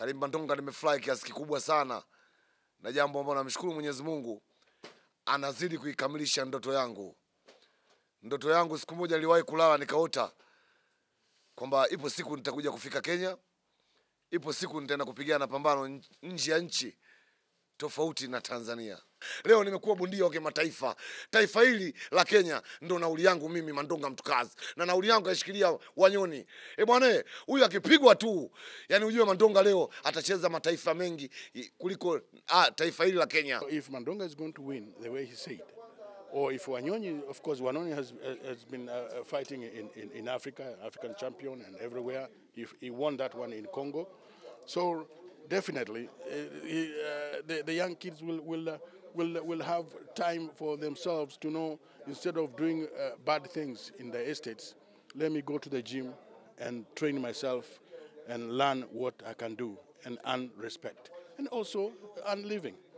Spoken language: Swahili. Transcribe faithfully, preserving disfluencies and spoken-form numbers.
Karibu Mandonga, nimefurahi kiasi kikubwa sana. Na jambo ambalo namshukuru Mwenyezi Mungu, anazidi kuikamilisha ndoto yangu. Ndoto yangu siku moja niliwahi kulala nikaota kwamba ipo siku nitakuja kufika Kenya. Ipo siku nitaenda kupigana pambano nje ya nchi tofauti na Tanzania. Leo nimekuwa bondia wa kimataifa. Taifa hili la Kenya ndo nauli yangu mimi Mandonga mtukazi. Na nauli yangu aishikilia Wanyonyi. Eh bwana, huyu akipigwa tu, yani ujue Mandonga leo atacheza mataifa mengi kuliko ah, taifa hili la Kenya. If Mandonga is going to win the way he said, or if Wanyonyi, of course, Wanyonyi has has been uh, fighting in, in in Africa, African champion, and everywhere. He he won that one in Congo, so definitely uh, he, uh, the the young kids will will uh, will will have time for themselves to know, instead of doing uh, bad things in the estates, let me go to the gym and train myself and learn what I can do and earn respect and also earn living.